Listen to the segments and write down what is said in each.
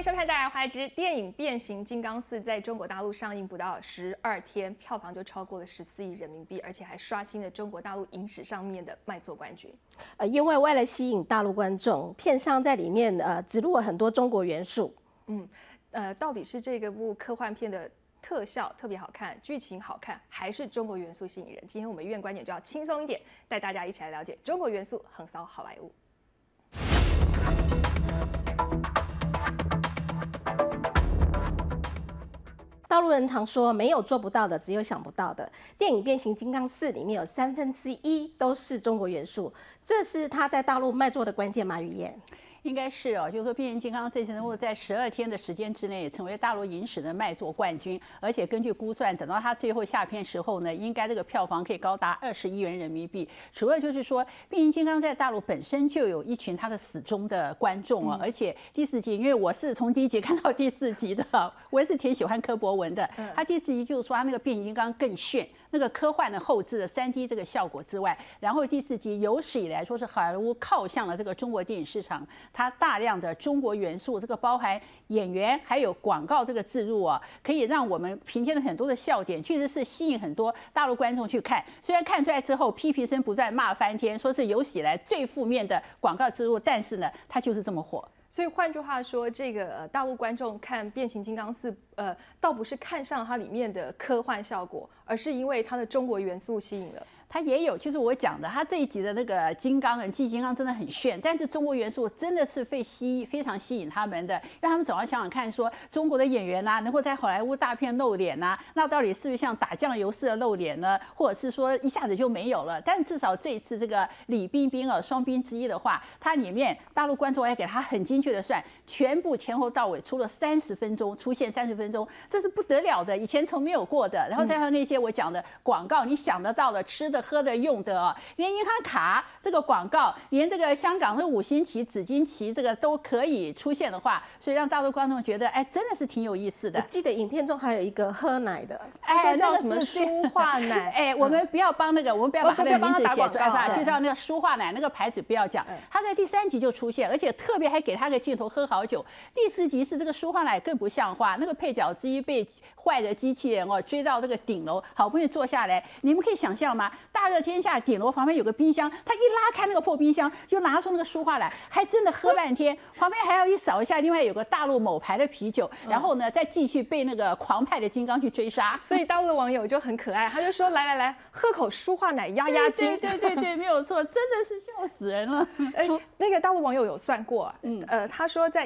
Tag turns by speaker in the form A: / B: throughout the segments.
A: 收看《大家华之》电影《变形金刚4》在中国大陆上映不到12天，票房就超过了14亿人民币，而且还刷新了中国大陆影史上面的卖座冠军。
B: 因为了吸引大陆观众，片商在里面植入了很多中国元素。
A: 到底是这个部科幻片的特效特别好看，剧情好看，还是中国元素吸引人？今天我们院观点就要轻松一点，带大家一起来了解中国元素横扫好莱坞。
B: 大陆人常说没有做不到的，只有想不到的。电影《变形金刚4》里面有1/3都是中国元素，这是它在大陆卖座的关键吗？于燕？
C: 应该是哦，就是说变形金刚这次能够在12天的时间之内成为大陆影史的卖座冠军，而且根据估算，等到它最后下片时候呢，应该这个票房可以高达20亿元人民币。除了就是说变形金刚在大陆本身就有一群它的死忠的观众哦，而且第4集，因为我是从第1集看到第4集的，我也是挺喜欢柯博文的。他第4集就是说他那个变形金刚更炫。那个科幻的后置的3D 这个效果之外，然后第4集有史以来说是好莱坞靠向了这个中国电影市场，它大量的中国元素，这个包含演员还有广告这个置入啊，可以让我们凭借了很多的笑点，确实是吸引很多大陆观众去看。虽然看出来之后批评声不断，骂翻天，说是有史以来最负面的广告植入，但是呢，它就是这么火。
A: 所以换句话说，这个大陆观众看《变形金刚4》，倒不是看上它里面的科幻效果，而是因为它的中国元素吸引了。
C: 它也有，就是我讲的，它这一集的那个金刚人，金刚真的很炫，但是中国元素真的是非常吸引他们的，因为他们总要想想看，说中国的演员啊，能够在好莱坞大片露脸啊，那到底是不是像打酱油似的露脸呢？或者是说一下子就没有了？但至少这一次这个李冰冰双冰之一的话，它里面大陆观众还给他很精确的算，全部前后到尾出了30分钟，出现30分钟，这是不得了的，以前从没有过的。然后再看那些我讲的广告，你想得到的，吃的。喝的用的哦，连银行卡这个广告，连这个香港的5星旗、紫金旗这个都可以出现的话，所以让大陆观众觉得，哎，真的是挺有意思的。
B: 我记得影片中还有一个喝奶的，
A: 说叫什么舒化奶，
C: 哎，我们不要帮那个，我们不要把他的名字写出来，就叫那个舒化奶那个牌子不要讲。他在第3集就出现，而且特别还给他个镜头喝好久。第4集是这个舒化奶更不像话，那个配角之一被坏的机器人哦追到这个顶楼，好不容易坐下来，你们可以想象吗？大热天下，顶楼旁边有个冰箱，他一拉开那个破冰箱，就拿出那个舒化奶，还真的喝半天。旁边还要一扫一下，另外有个大陆某牌的啤酒，然后呢，再继续被那个狂派的金刚去追杀。
A: 所以大陆的网友就很可爱，他就说：“来，喝口舒化奶压压惊。”
C: 对，没有错，真的是笑死人了。
A: 那个大陆网友有算过，他说在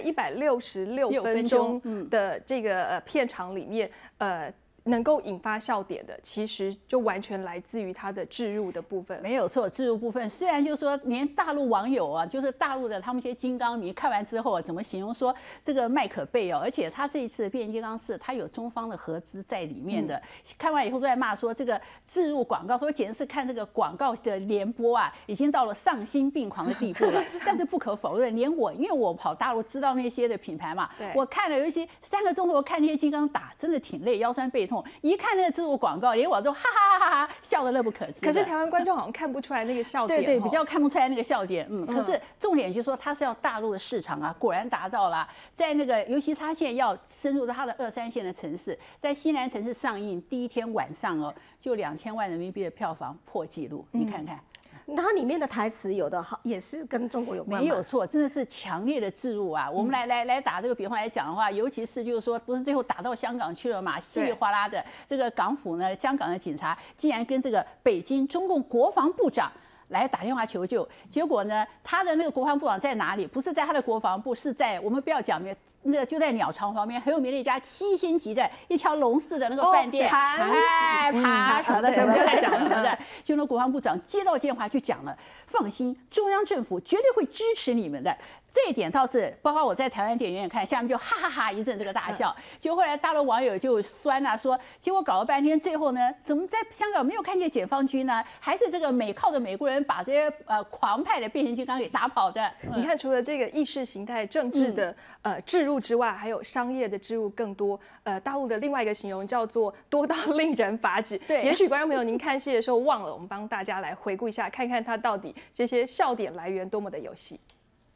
A: 166分钟的这个片长里面，能够引发笑点的，其实就完全来自于它的置入的部分。
C: 没有错，置入部分虽然就是说，连大陆网友啊，就是大陆的他们一些金刚迷看完之后啊，怎么形容说这个麦可贝哦，而且他这一次的变形金刚4，它有中方的合资在里面的。看完以后都在骂说这个置入广告，说简直是看这个广告的联播啊，已经到了丧心病狂的地步了。但是不可否认，连我，因为我跑大陆知道那些的品牌嘛，我看了尤其3个钟头，我看那些金刚打，真的挺累，腰酸背痛。一看那个植入广告，连我都哈哈笑得乐不可支。
A: 可是台湾观众好像看不出来那个笑点，
C: 对，比较看不出来那个笑点。可是重点就是说，它是要大陆的市场啊，果然达到了。在那个尤其它现在要深入到它的2、3线的城市，在西南城市上映第1天晚上哦，就2000万人民币的票房破纪录，你看看。
B: 它里面的台词有的也是跟中国有关，
C: 没有错，真的是强烈的置入啊！我们来打这个比方来讲的话，尤其是就是说，不是最后打到香港去了嘛，稀里哗啦的，这个港府呢，香港的警察竟然跟这个北京中共国防部长来打电话求救，结果呢，他的那个国防部长在哪里？不是在他的国防部，是在我们不要讲那个就在鸟巢旁边很有名的一家7星级的一条龙式的那个饭店，爬什么的，不要再讲了的。就那国防部长接到电话就讲了，放心，中央政府绝对会支持你们的。这一点倒是，包括我在台湾电影院看，下面就哈哈哈一阵这个大笑。结果后来大陆网友就酸啊，说结果搞了半天，最后呢，怎么在香港没有看见解放军呢？还是这个靠着美国人把这些狂派的变形金刚给打跑的。
A: 你看，除了这个意识形态、政治的置入之外，还有商业的置入更多。大陆的另外一个形容叫做多到令人发指。
C: 对，
A: 也许观众朋友您看戏的时候忘了，我们帮大家来回顾一下，看看它到底这些笑点来源多么的有戏。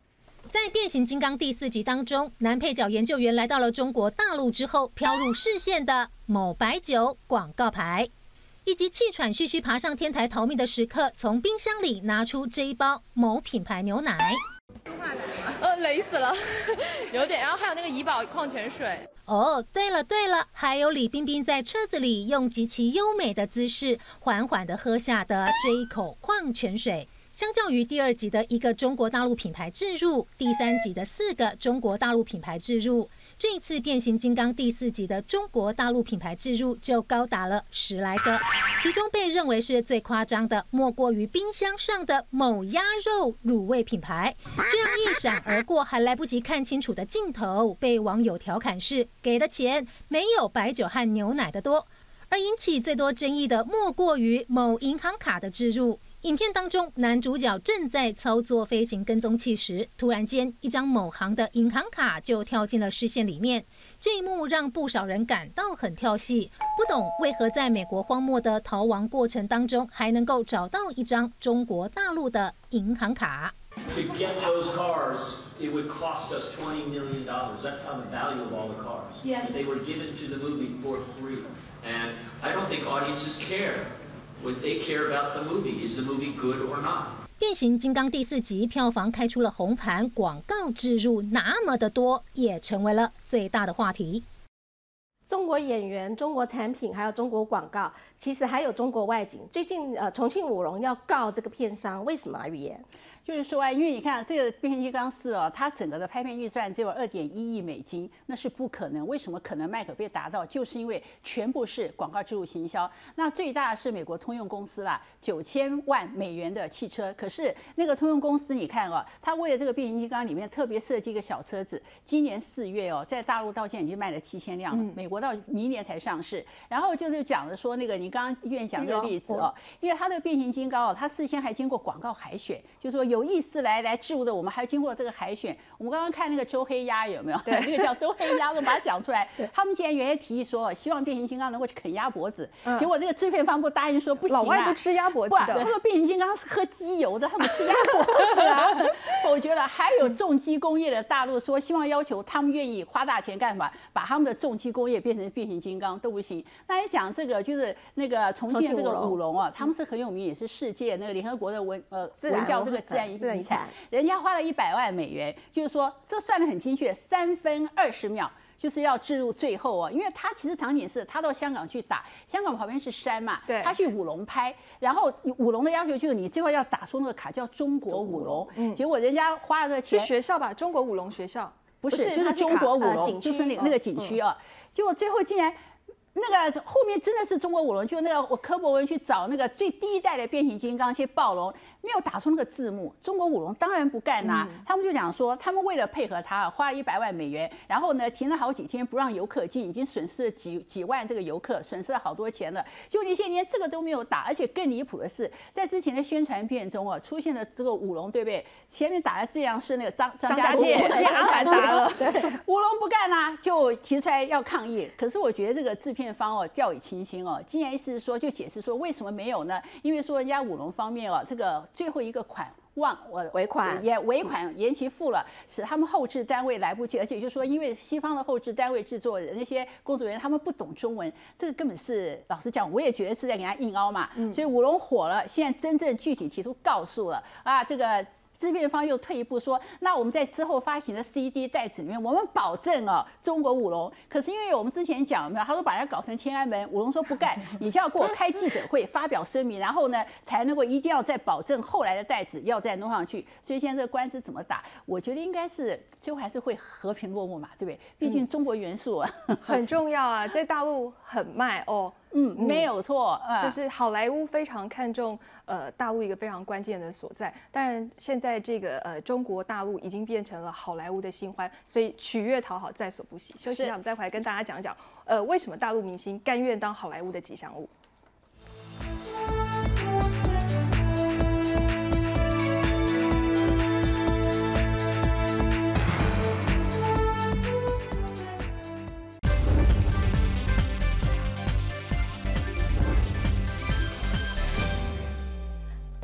D: 在《变形金刚》第4集当中，男配角研究员来到了中国大陆之后，飘入视线的某白酒广告牌，以及气喘吁吁爬上天台逃命的时刻，从冰箱里拿出这一包某品牌牛奶。
E: 累死了，有点。然后还有那个怡宝矿泉水。
D: 哦，对了，还有李冰冰在车子里用极其优美的姿势，缓缓地喝下的这一口矿泉水。相较于第2集的1个中国大陆品牌置入，第3集的4个中国大陆品牌置入，这一次变形金刚第4集的中国大陆品牌置入就高达了10来个，其中被认为是最夸张的，莫过于冰箱上的某鸭肉卤味品牌。这样一闪而过，还来不及看清楚的镜头，被网友调侃是给的钱没有白酒和牛奶的多。而引起最多争议的，莫过于某银行卡的置入。影片当中，男主角正在操作飞行跟踪器时，突然间一张某行的银行卡就跳进了视线里面。这一幕让不少人感到很跳戏，不懂为何在美国荒漠的逃亡过程当中，还能够找到一张中国大陆的银行卡。
F: To get those cars, it would cost us $20 million. That's how the value of all the cars.
G: Yes.
F: They were given to the movie for free. And I don't think audiences care. What they care about the movie is the movie good or not.
D: 变形金刚第4集票房开出了红盘，广告置入那么的多，也成为了最大的话题。
B: 中国演员、中国产品，还有中国广告，其实还有中国外景。最近重庆舞龙要告这个片商，为什么啊？语言？
C: 就是说啊，因为你看这个《变形金刚4》哦，它整个的拍片预算只有2.1亿美金，那是不可能。为什么可能卖可被达到？就是因为全部是广告植入行销。那最大的是美国通用公司啦，9000万美元的汽车。可是那个通用公司，你看哦，它为了这个变形金刚里面特别设计一个小车子，今年4月哦，在大陆到现在已经卖了7000辆了，美国到明年才上市。然后就是讲的说那个你刚刚院讲的例子哦，因为它的变形金刚哦，它事先还经过广告海选，就是说有意思来置入的，我们还经过这个海选。我们刚刚看那个周黑鸭有没有？对，那个叫周黑鸭，我们把它讲出来。他们竟然原先提议说，希望变形金刚能够去啃鸭脖子，结果这个制片方不答应说不行啊，
A: 老外不吃鸭脖子的。
C: 他说变形金刚是喝机油的，他们吃鸭脖子啊，否决了。还有重机工业的大陆说，希望要求他们愿意花大钱干嘛，把他们的重机工业变成变形金刚都不行。那你讲这个就是那个重庆这个舞龙啊，他们是很有名，也是世界那个联合国的文教这个自然遗产，人家花了100万美元，就是说这算得很精确，3分20秒。就是要置入最后哦，因为他其实场景是他到香港去打，香港旁边是山嘛，
A: 对，
C: 他去舞龙拍，然后舞龙的要求就是你最后要打出那个卡叫中国舞龙，结果人家花了这个钱，
A: 是学校吧？中国舞龙学校
C: 不是，就是中国舞龙，就是那个景区啊，结果最后竟然。那个后面真的是中国舞龙，就那个我柯博文去找那个最第1代的变形金刚去暴龙，没有打出那个字幕。中国舞龙当然不干啦，他们就讲说，他们为了配合他，花了100万美元，然后呢停了好几天不让游客进，已经损失了几万这个游客，损失了好多钱了。就那些连这个都没有打，而且更离谱的是，在之前的宣传片中啊，出现了这个舞龙，对不对？前面打的字样是那个张家界，
A: 阿凡达了，
C: 舞龙不干啦，就提出来要抗议。可是我觉得这个制片方哦掉以轻心哦，竟然意思是说就解释说为什么没有呢？因为说人家舞龙方面哦，这个最后一个款尾款延期付了，使他们后制单位来不及，而且就说因为西方的后制单位制作人那些工作人员他们不懂中文，这个根本是老实讲，我也觉得是在给他硬凹嘛。所以舞龙火了，现在真正具体提出告诉了啊，这个。制片方又退一步说，那我们在之后发行的 CD 袋子里面，我们保证哦中国舞龙。可是因为我们之前讲没有，他说把它搞成天安门，舞龙说不干，你就要给我开记者会发表声明，然后呢才能够一定要再保证后来的袋子要再弄上去。所以现在这个官司怎么打？我觉得应该是最后还是会和平落幕嘛，对不对？毕竟中国元素
A: 很重要啊，在大陆很卖哦。
C: 没有错，
A: 就是好莱坞非常看重大陆一个非常关键的所在。当然，现在这个中国大陆已经变成了好莱坞的新欢，所以取悦讨好在所不惜。休息一下，我们再回来跟大家讲讲，为什么大陆明星甘愿当好莱坞的吉祥物。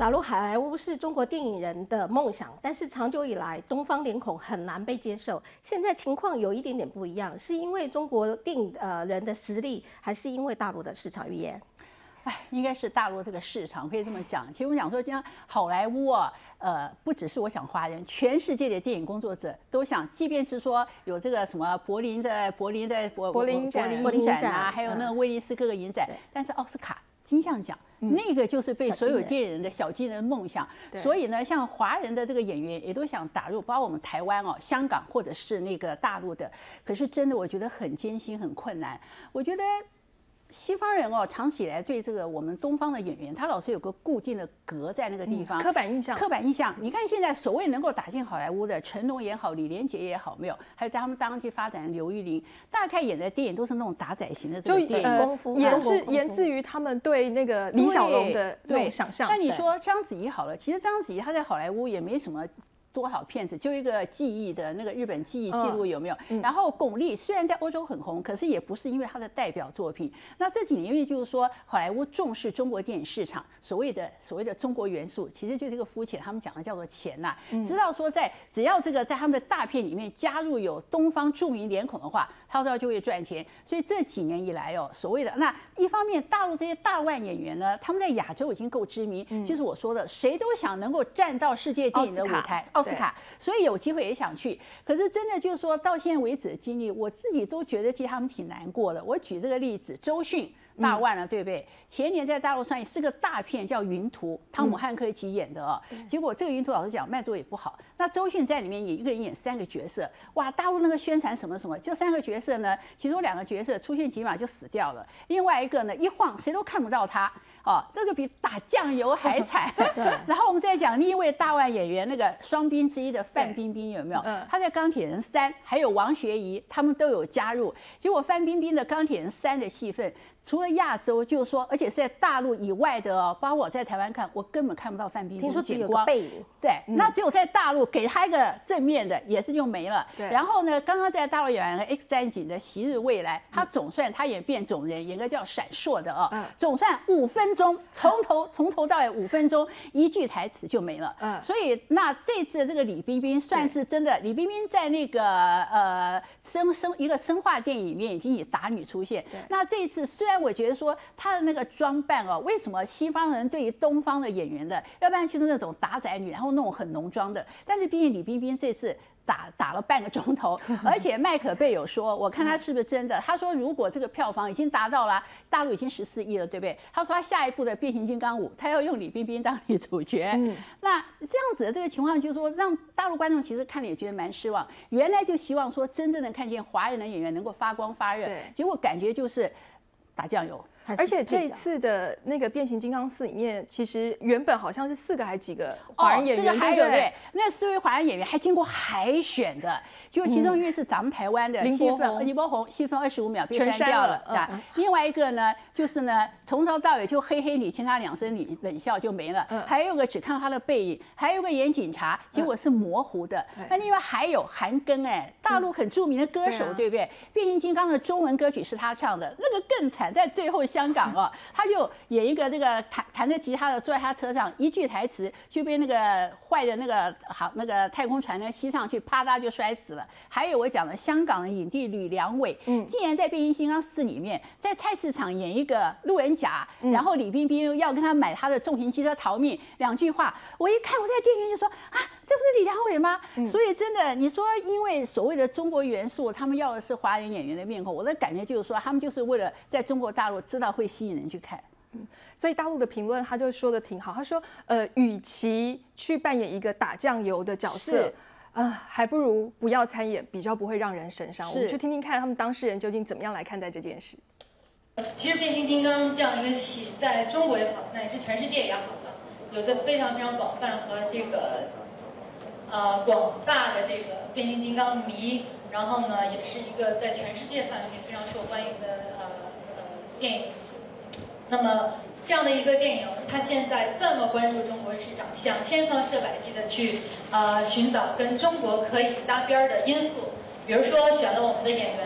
B: 打入好莱坞是中国电影人的梦想，但是长久以来，东方脸孔很难被接受。现在情况有一点点不一样，是因为中国电影人的实力，还是因为大陆的市场语言？
C: 应该是大陆这个市场可以这么讲。其实我想说，像好莱坞啊，不只是我想华人，全世界的电影工作者都想，即便是说有这个什么柏林影展啊，还有那个威尼斯各个影展，但是奥斯卡金像奖。那个就是被所有电影人的小金人梦想，所以呢，像华人的这个演员也都想打入，包括我们台湾哦、香港或者是那个大陆的。可是真的，我觉得很艰辛、很困难。我觉得西方人哦，长期以来对这个我们东方的演员，他老是有个固定的格在那个地方，
A: 刻板印象。
C: 你看现在所谓能够打进好莱坞的成龙也好，李连杰也好，没有，还有在他们当地发展的刘玉玲，大概演的电影都是那种打仔型的这种电影，
B: 功夫
A: 源自于他们对那个李小龙的那种想象。
C: 那你说章子怡好了，其实章子怡她在好莱坞也没什么多少片子，就一个记忆的那个日本记忆记录有没有？然后巩俐虽然在欧洲很红，可是也不是因为她的代表作品。那这几年因为就是说好莱坞重视中国电影市场，所谓的中国元素，其实就是这个肤浅，他们讲的叫做钱呐。知道说只要这个在他们的大片里面加入有东方著名脸孔的话，他知道就会赚钱。所以这几年以来哦，所谓的那一方面，大陆这些大腕演员呢，他们在亚洲已经够知名，就是我说的，谁都想能够站到世界电影的舞台。奥斯卡，所以有机会也想去，可是真的就是说到现在为止的经历，我自己都觉得替他们挺难过的。我举这个例子，周迅大腕了，对不对？前年在大陆上映是个大片，叫《云图》，汤姆汉克一起演的哦。结果这个《云图》老实讲卖座也不好。那周迅在里面一个人演3个角色，哇！大陆那个宣传什么什么，这3个角色呢，其中2个角色出现几秒就死掉了，另外一个呢一晃谁都看不到他。哦，这个比打酱油还惨。对。然后我们再讲另一位大腕演员，那个双冰之一的范冰冰有没有？他在《钢铁人3》还有王学圻他们都有加入。结果范冰冰的《钢铁人3》的戏份，除了亚洲，就是说，而且是在大陆以外的哦，包括我在台湾看，我根本看不到范冰冰。
B: 听说只有个背影。
C: 对，那只有在大陆给他一个正面的，也是就没了。
A: 对。
C: 然后呢，刚刚在大陆演完了《X 战警》的《昔日未来》，他总算他演变种人，演个叫闪烁的哦，总算5分钟，从头到尾5分钟，一句台词就没了。所以那这次的这个李冰冰算是真的，李冰冰在那个一个生化电影里面已经以打女出现。那这一次虽然我觉得说她的那个装扮哦，为什么西方人对于东方的演员的，要不然就是那种打仔女，然后那种很浓妆的，但是毕竟李冰冰这次打了半个钟头，而且麦可贝有说，我看他是不是真的？他说如果这个票房已经达到了，大陆已经14亿了，对不对？他说他下一部的变形金刚5，他要用李冰冰当女主角。那这样子的这个情况，就是说让大陆观众其实看了也觉得蛮失望。原来就希望说真正的看见华人的演员能够发光发热，结果感觉就是打酱油。
A: 而且这一次的那个《变形金刚4》里面，其实原本好像是4个还几个华人演员，对不对？
C: 那4位华人演员还经过海选的，就其中一位是咱们台湾的林柏宏，戏份25秒被删掉了，对吧？另外一个呢，就是呢从头到尾就嘿你，欠他2声冷笑就没了。还有个只看到他的背影，还有个演警察，结果是模糊的。那另外还有韩庚，大陆很著名的歌手，对不对？变形金刚的中文歌曲是他唱的，那个更惨，在最后。香港哦，他就演一个这个弹着吉他的，坐在他车上，一句台词就被那个坏的那个太空船呢吸上去，啪嗒就摔死了。还有我讲的香港的影帝吕良伟，竟然在《变形金刚4》里面，在菜市场演一个路人甲，然后李冰冰要跟他买他的重型机车逃命，2句话，我一看我在电影院就说啊，这不是李良伟吗？所以真的，你说因为所谓的中国元素，他们要的是华人演员的面孔，我的感觉就是说，他们就是为了在中国大陆知道会吸引人去看。
A: 所以大陆的评论他就说的挺好，他说与其去扮演一个打酱油的角色，还不如不要参演，比较不会让人神伤。我们去听听看他们当事人究竟怎么样来看待这件事。
G: 其实变形金刚这样一个戏，在中国也好，乃至全世界也好吧，有着非常广泛和这个广大的这个变形金刚迷，然后呢，也是一个在全世界范围内非常受欢迎的电影。那么这样的一个电影，它现在这么关注中国市场，想千方设百计的去寻找跟中国可以搭边的因素，比如说选了我们的演员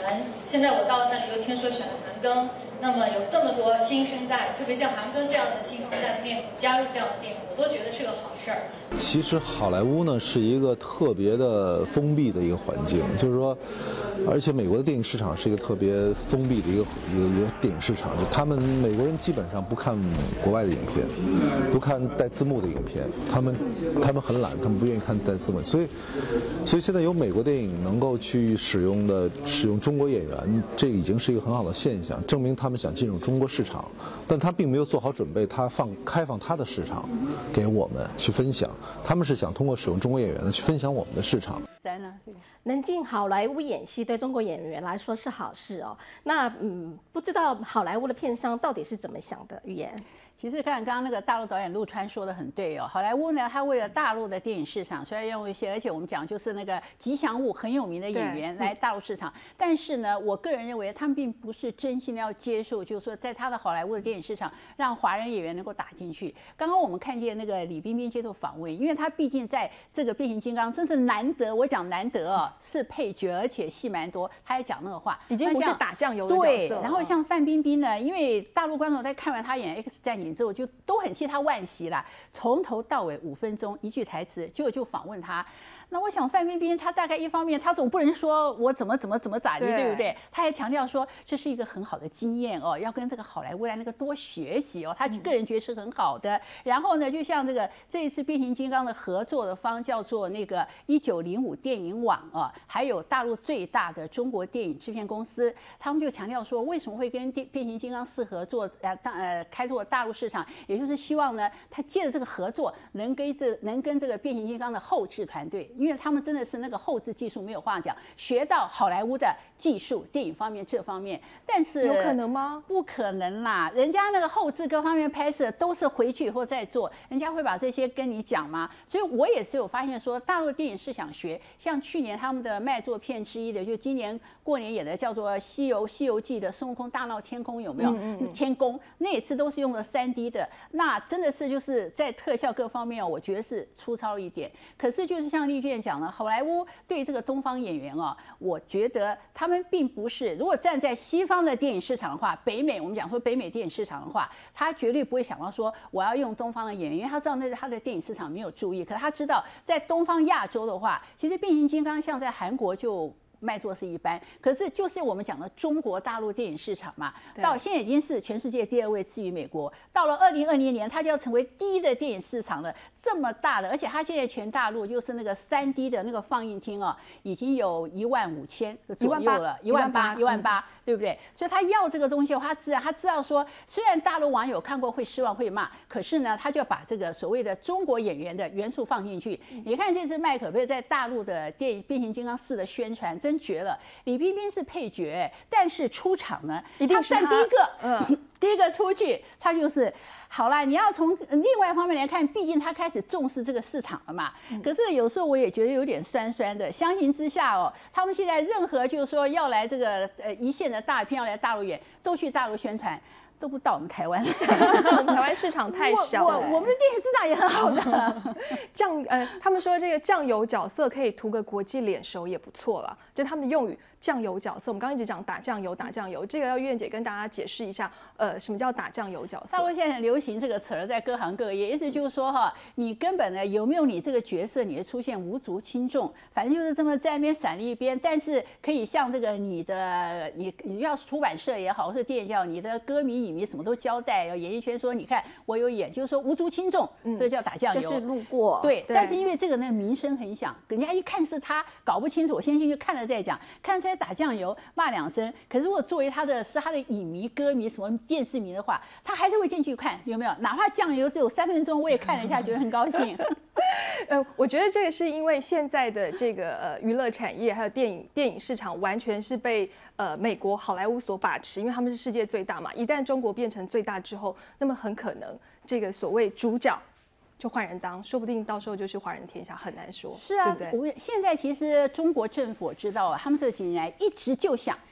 G: 现在我到了那里又听说选了韩庚，那么有这么多新生代，特别像韩庚这样的新生代的面孔加入这样的电影，我都觉得是个好事儿。
H: 其实好莱坞呢是一个特别的封闭的一个环境，就是说，而且美国的电影市场是一个特别封闭的一个电影市场，就他们美国人基本上不看国外的影片，不看带字幕的影片，他们很懒，他们不愿意看带字幕，所以现在有美国电影能够去使用中国演员，这已经是一个很好的现象，证明他们想进入中国市场，但他并没有做好准备，他开放他的市场给我们去分享。他们是想通过使用中国演员去分享我们的市场。
B: 能进好莱坞演戏对中国演员来说是好事哦。那不知道好莱坞的片商到底是怎么想的？语言。
C: 其实看刚刚那个大陆导演陆川说的很对哦，好莱坞呢，他为了大陆的电影市场，虽然用一些，而且我们讲就是那个吉祥物很有名的演员来大陆市场，但是呢，我个人认为他们并不是真心的要接受，就是说在他的好莱坞的电影市场，让华人演员能够打进去。刚刚我们看见那个李冰冰接受访问，因为他毕竟在这个变形金刚真是难得，我讲难得哦，是配角，而且戏蛮多，他还讲那个话，
A: 已经不是打酱油的角色。
C: 对，然后像范冰冰呢，因为大陆观众在看完他演 X 战警之后，就都很替他惋惜啦，从头到尾5分钟一句台词，结果就访问他。那我想范冰冰她大概一方面她总不能说我怎么咋地，对不对？她还强调说这是一个很好的经验哦，要跟这个好莱坞来那个多学习哦，她个人觉得是很好的。然后呢，就像这一次变形金刚的合作的方叫做那个1905电影网啊，还有大陆最大的中国电影制片公司，他们就强调说为什么会跟变形金刚4合作，开拓大陆市场，也就是希望呢，他借着这个合作能跟这个变形金刚的后制团队。因为他们真的是那个后制技术没有话讲，学到好莱坞的技术，电影方面这方面，但是
A: 有可能吗？
C: 不可能啦，人家那个后制各方面拍摄都是回去以后再做，人家会把这些跟你讲吗？所以我也是有发现说，大陆电影是想学，像去年他们的卖座片之一的，就今年过年演的叫做《西游记》的孙悟空大闹天宫，有没有？天宫那一次都是用了3D 的，那真的是就是在特效各方面，我觉得是粗糙一点。可是就是像丽娟讲了，好莱坞对这个东方演员哦，我觉得他们并不是，如果站在西方的电影市场的话，北美我们讲说北美电影市场的话，他绝对不会想到说我要用东方的演员，因为他知道那是他的电影市场没有注意。可是他知道在东方亚洲的话，其实变形金刚像在韩国就卖座是一般，可是就是我们讲的中国大陆电影市场嘛，到现在已经是全世界第2位，次于美国。到了2020年，它就要成为第1的电影市场了，这么大的，而且它现在全大陆就是那个3D 的那个放映厅啊，已经有15000左右了，18000，对不对？所以他要这个东西的话，他知道说，虽然大陆网友看过会失望会骂，可是呢，他就把这个所谓的中国演员的元素放进去。你看这次麦可贝在大陆的电影《变形金刚4》的宣传。真绝了！李冰冰是配角，但是出场呢，
A: 一定是
C: 他占第一个，第一个出去，他就是好啦。你要从另外一方面来看，毕竟他开始重视这个市场了嘛。可是有时候我也觉得有点酸酸的。相形之下哦，他们现在任何就是说要来这个一线的大片要来大陆演，都去大陆宣传。都不到我们台湾，
A: 我们台湾市场太小了。
C: 我们的电影市场也很好的。
A: 他们说这个酱油角色可以图个国际脸熟也不错了，就他们的用语。酱油角色，我们刚刚一直讲打酱油，这个要苑姐跟大家解释一下，什么叫打酱油角色？
C: 大陆现在很流行这个词儿，在各行各业，意思就是说哈，你根本呢有没有你这个角色，你的出现无足轻重，反正就是这么在那边闪了一边，但是可以像这个你要是出版社也好，或是电影叫你的歌迷影迷什么都交代，演艺圈说你看我有演，就是说无足轻重，这叫打酱油，
B: 就是路过。
C: 对，但是因为这个呢名声很响，人家一看是他，搞不清楚，我先去看了再讲，看出来打酱油骂2声，可是如果作为他的影迷、歌迷、什么电视迷的话，他还是会进去看，有没有？哪怕酱油只有3分钟，我也看了一下，觉得很高兴。
A: 我觉得这个是因为现在的这个娱乐产业还有电影市场完全是被美国好莱坞所把持，因为他们是世界最大嘛。一旦中国变成最大之后，那么很可能这个所谓主角就换人当，说不定到时候就是华人天下，很难说。
C: 是啊，
A: 对不对？
C: 现在其实中国政府我知道啊，他们这几年来一直就想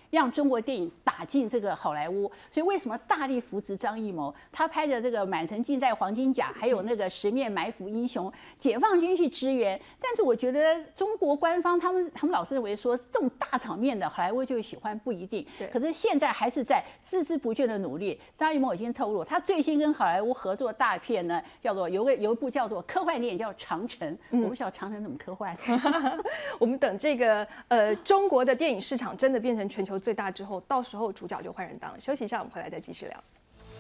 C: 让中国电影打进这个好莱坞。所以为什么大力扶植张艺谋？他拍的这个《满城尽带黄金甲》，还有那个《十面埋伏英雄》，解放军去支援。但是我觉得中国官方他们老是认为说，这种大场面的好莱坞就喜欢，不一定。可是现在还是在孜孜不倦的努力。张艺谋已经透露，他最新跟好莱坞合作大片呢，叫做有一部叫做科幻电影叫《长城》，我不晓得长城怎么科幻。
A: 我们等这个中国的电影市场真的变成全球最大之后，到时候主角就换人当了。休息一下，我们回来再继续聊。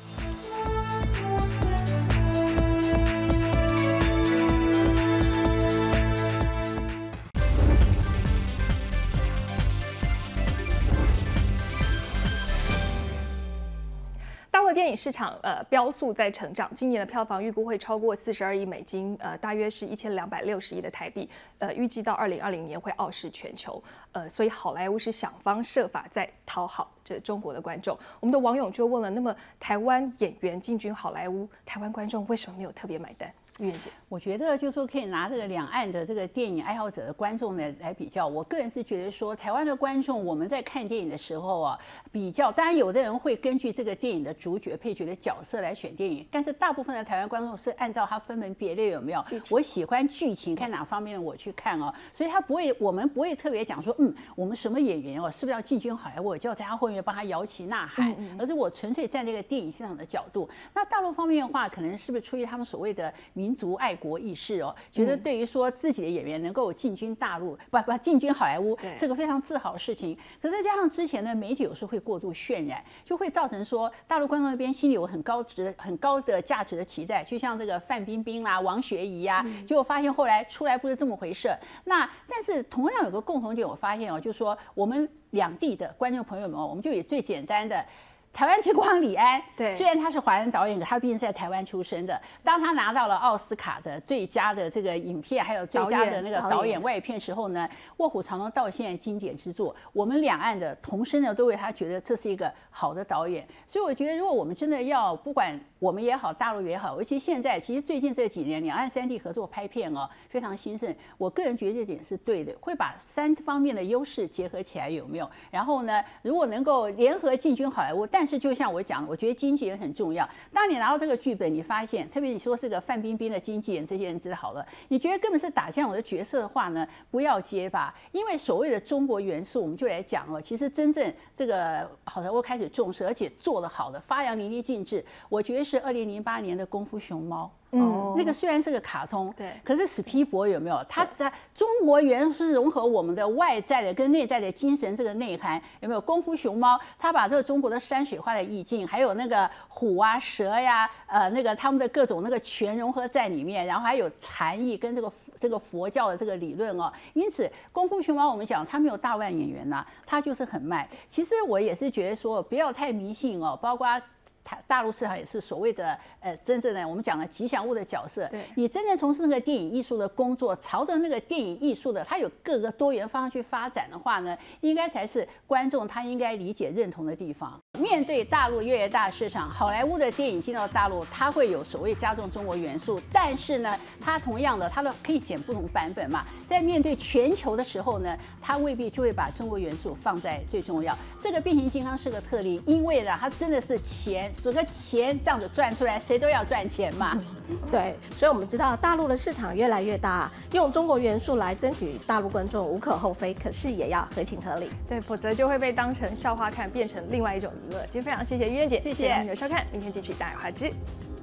A: 大陆电影市场飙速在成长，今年的票房预估会超过42亿美金，大约是1260亿的台币，预计到2020年会傲视全球，所以好莱坞是想方设法在讨好这中国的观众。我们的网友就问了，那么台湾演员进军好莱坞，台湾观众为什么没有特别买单？玉燕姐，
C: 我觉得就是说可以拿这个两岸的这个电影爱好者的观众呢来比较。我个人是觉得说，台湾的观众我们在看电影的时候啊，比较当然有的人会根据这个电影的主角、配角的角色来选电影，但是大部分的台湾观众是按照他分门别类有没有？我喜欢剧情，看哪方面的我去看哦，所以他不会，我们不会特别讲说，我们什么演员哦，是不是要进军好莱坞，我就要在他后面帮他摇旗呐喊，而是我纯粹站这个电影欣赏的角度。那大陆方面的话，可能是不是出于他们所谓的民族爱国意识哦，觉得对于说自己的演员能够进军大陆，不进军好莱坞，是个非常自豪的事情。可是再加上之前的媒体有时候会过度渲染，就会造成说大陆观众那边心里有很高的价值的期待，就像这个范冰冰啦、王学圻呀，结果发现后来出来不是这么回事。那但是同样有个共同点，我发现哦，就是说我们两地的观众朋友们哦，我们就以最简单的。台湾之光李安，对，虽然他是华人导演，可他毕竟是在台湾出生的。当他拿到了奥斯卡的最佳的这个影片，还有最佳的那个导演外语片时候呢，《卧虎藏龙》到现在经典之作，我们两岸的同声呢都为他觉得这是一个好的导演。所以我觉得，如果我们真的要不管我们也好，大陆也好，尤其现在，其实最近这几年两岸三地合作拍片哦非常兴盛。我个人觉得这点是对的，会把三方面的优势结合起来，有没有？然后呢，如果能够联合进军好莱坞，但是就像我讲的，我觉得经纪人很重要。当你拿到这个剧本，你发现，特别你说是个范冰冰的经纪人，这些人知道好了，你觉得根本是打枪我的角色的话呢，不要接吧。因为所谓的中国元素，我们就来讲哦，其实真正这个好莱坞开始重视，而且做得好的，发扬淋漓尽致。我觉得是2008年的《功夫熊猫》。那个虽然是个卡通，对，可是史皮博有没有？他在中国元素融合我们的外在的跟内在的精神这个内涵，有没有？功夫熊猫，他把这个中国的山水画的意境，还有那个虎啊、蛇呀，那个他们的各种那个全融合在里面，然后还有禅意跟这个佛教的这个理论哦。因此，功夫熊猫我们讲他没有大腕演员呐，他就是很卖。其实我也是觉得说，不要太迷信哦，包括。大陆市场也是所谓的真正的我们讲的吉祥物的角色。你真正从事那个电影艺术的工作，朝着那个电影艺术的它有各个多元方向去发展的话呢，应该才是观众他应该理解认同的地方。面对大陆越来越大的市场，好莱坞的电影进到大陆，它会有所谓加重中国元素，但是呢，它同样的它的可以剪不同版本嘛。在面对全球的时候呢，它未必就会把中国元素放在最重要。这个变形金刚是个特例，因为呢，它真的是钱。这个钱这样子赚出来，谁都要赚钱嘛。
B: 对，所以我们知道大陆的市场越来越大，用中国元素来争取大陆观众无可厚非，可是也要合情合理。
A: 对，否则就会被当成笑话看，变成另外一种娱乐。今天非常谢谢于燕姐，谢谢你的收看，明天继续大而化之。